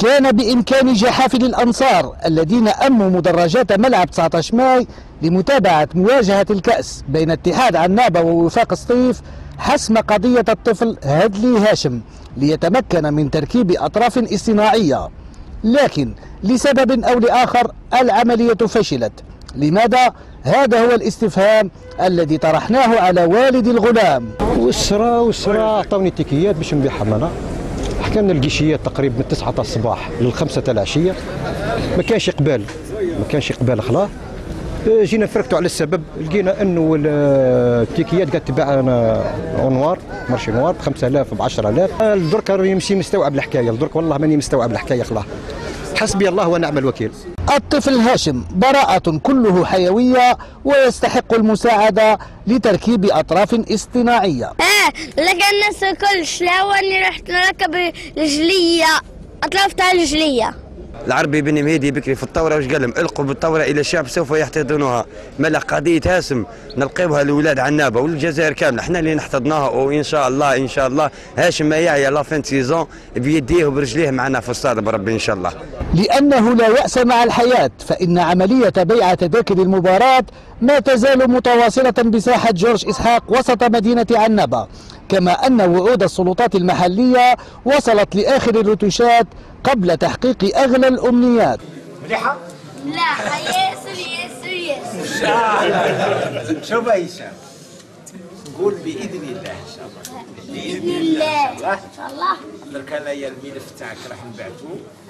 كان بإمكان جحافل الأنصار الذين أموا مدرجات ملعب 19 ماي لمتابعة مواجهة الكأس بين اتحاد عنابة ووفاق سطيف حسم قضية الطفل هدلي هاشم ليتمكن من تركيب أطراف اصطناعية، لكن لسبب أو لآخر العملية فشلت. لماذا؟ هذا هو الاستفهام الذي طرحناه على والد الغلام. والسرا عطاوني تيكيات باش نبيعهم انا. حكمنا القيشيات تقريبا من 9 تاع الصباح لل5 تاع العشيه، ما كانش اقبال خلاص. جينا فركتوا على السبب، لقينا انه التيكيات قاعد تباع اونوار مارشي نوار ب 5000 ب 10000. درك يمشي مستوعب الحكايه، درك والله ماني مستوعب الحكايه خلاص. حسبي الله ونعم الوكيل. الطفل هاشم براءة كله حيوية ويستحق المساعدة لتركيب أطراف اصطناعية. لقى الناس الكل شلاوني رحت نركب رجلية، أطراف تاع رجلية. العربي بن مهدي بكري في الثوره واش قال لهم؟ القوا بالثوره الى الشعب سوف يحتضنوها. ملا قضيه هاشم نلقيوها لاولاد عنابه والجزائر كامله، احنا اللي نحتضناها، وان شاء الله هاشم ما يعيا لا فين سيزون بيديه وبرجليه معنا في الصاله بربي ان شاء الله. لأنه لا يأس مع الحياة، فإن عملية بيع تذاكر المباراة ما تزال متواصلة بساحة جورج إسحاق وسط مدينة عنابة، كما أن وعود السلطات المحلية وصلت لآخر الرتوشات قبل تحقيق أغلى الأمنيات. مليحة؟ لا ياسر. شوف هشام، نقول بإذن الله إن شاء الله. بإذن الله إن شاء الله. درك انايا الملف تاعك راح نبعثو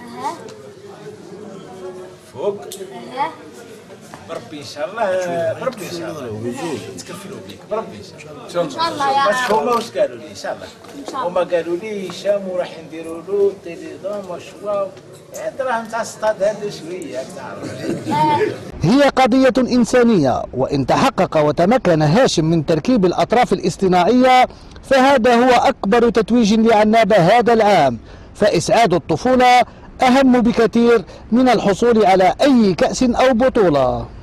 فوق بربي ان شاء الله، بربي ان شاء الله نتكفلوا بك بربي ان شاء الله يا رب. هما واش قالوا لي ان شاء الله؟ هما قالوا لي هشام وراح نديروا له تيليدوم وشوا دراهم تاع السطاد هذا شويه تعرف. هي قضية إنسانية، وإن تحقق وتمكن هاشم من تركيب الأطراف الاصطناعية فهذا هو أكبر تتويج لعنابة هذا العام، فإسعاد الطفولة أهم بكثير من الحصول على أي كأس أو بطولة.